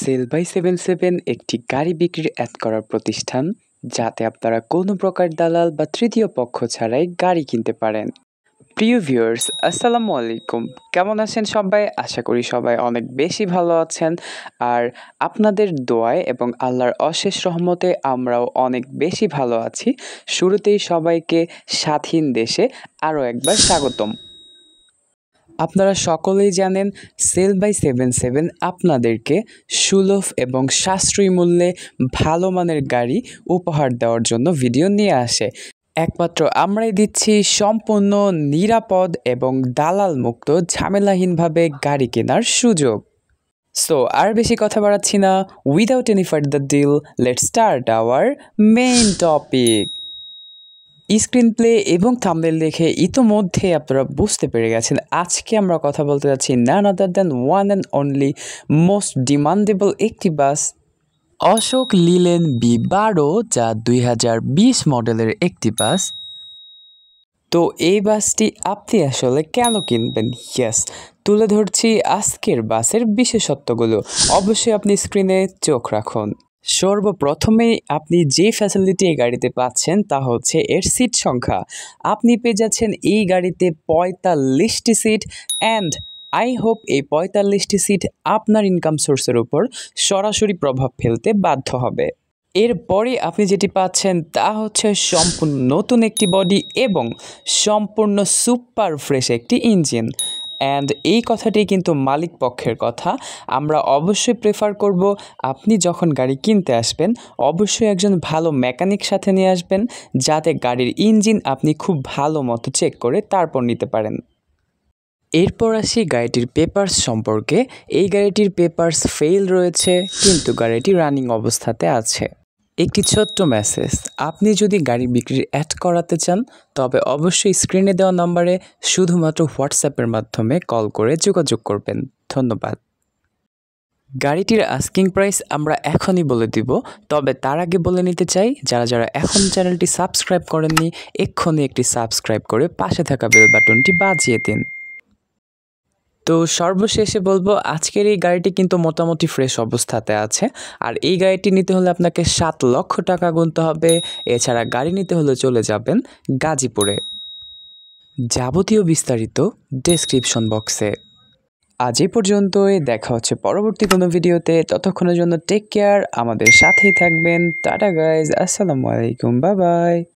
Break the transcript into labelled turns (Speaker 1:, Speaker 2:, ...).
Speaker 1: Sell by 77 একটি গাড়ি বিক্রির অ্যাড করার প্রতিষ্ঠান, যাতে আপনারা কোনো প্রকার দালাল বা তৃতীয় পক্ষ ছাড়াই গাড়ি কিনতে পারেন। প্রিয় ভিউয়ার্স, আসসালামু আলাইকুম। কেমন আছেন সবাই? আশা করি সবাই অনেক বেশি ভালো আছেন। আর আপনাদের দোয়ায় এবং আল্লাহর অশেষ রহমতে আমরাও অনেক বেশি ভালো আছি। শুরুতেই সবাইকে স্বাধীন দেশে আরও একবার স্বাগতম। আপনারা সকলেই জানেন সেল বাই 77 আপনাদেরকে সুলভ এবং সাশ্রয়ী মূল্যে ভালো মানের গাড়ি উপহার দেওয়ার জন্য ভিডিও নিয়ে আসে। একমাত্র আমরাই দিচ্ছি সম্পূর্ণ নিরাপদ এবং দালাল মুক্ত ঝামেলাহীনভাবে গাড়ি কেনার সুযোগ। সো আর বেশি কথা বাড়াচ্ছি না, without any further deal, let's start our main topic. Screen play এবং থাম্বনেল দেখে ইতোমধ্যে আপনারা বুঝতে পেরে গেছেন আজকে আমরা কথা বলতে যাচ্ছি none other than one and only most demandable একটি বাস, অশোক লিলেন B12, যা 2020 মডেলের একটি বাস। তো এই বাসটি আপনি আসলে কেন কিনবেন? ইয়েস, তুলে ধরছি আজকের বাসের বিশেষত্বগুলো। অবশ্যই আপনি স্ক্রিনে চোখ রাখুন। সর্বপ্রথমেই আপনি যে ফ্যাসিলিটি এই গাড়িতে পাচ্ছেন তা হচ্ছে এর সিট সংখ্যা। আপনি পেয়ে যাচ্ছেন এই গাড়িতে 45টি সিট, অ্যান্ড আই হোপ এই 45টি সিট আপনার ইনকাম সোর্সের উপর সরাসরি প্রভাব ফেলতে বাধ্য হবে। এরপরে আপনি যেটি পাচ্ছেন তা হচ্ছে সম্পূর্ণ নতুন একটি বডি এবং সম্পূর্ণ সুপার ফ্রেশ একটি ইঞ্জিন। অ্যান্ড এই কথাটি কিন্তু মালিক পক্ষের কথা। আমরা অবশ্যই প্রেফার করব আপনি যখন গাড়ি কিনতে আসবেন অবশ্যই একজন ভালো মেকানিক সাথে নিয়ে আসবেন, যাতে গাড়ির ইঞ্জিন আপনি খুব ভালো মতো চেক করে তারপর নিতে পারেন। এরপর আসি গাড়িটির পেপারস সম্পর্কে। এই গাড়িটির পেপারস ফেল রয়েছে, কিন্তু গাড়িটি রানিং অবস্থাতে আছে। একটি ছোট্ট মেসেজ, আপনি যদি গাড়ি বিক্রির অ্যাড করাতে চান তবে অবশ্যই স্ক্রিনে দেওয়া নম্বরে শুধুমাত্র হোয়াটসঅ্যাপের মাধ্যমে কল করে যোগাযোগ করবেন। ধন্যবাদ। গাড়িটির আস্কিং প্রাইস আমরা এখনই বলে দিব, তবে তার আগে বলে নিতে চাই যারা যারা এখন চ্যানেলটি সাবস্ক্রাইব করেননি এক্ষুনি একটি সাবস্ক্রাইব করে পাশে থাকা বেল বাটনটি বাজিয়ে দিন। তো সর্বশেষে বলবো আজকের এই গাড়িটি কিন্তু মোটামুটি ফ্রেশ অবস্থাতে আছে। আর এই গাড়িটি নিতে হলে আপনাকে 7 লক্ষ টাকা গুনতে হবে। এছাড়া গাড়ি নিতে হলে চলে যাবেন গাজীপুরে। যাবতীয় বিস্তারিত ডেসক্রিপশন বক্সে। আজ এই পর্যন্তই, দেখা হচ্ছে পরবর্তী কোনো ভিডিওতে। ততক্ষণের জন্য টেক কেয়ার, আমাদের সাথেই থাকবেন। টাটা গাইজ, আসসালামু আলাইকুম, বাই বাই।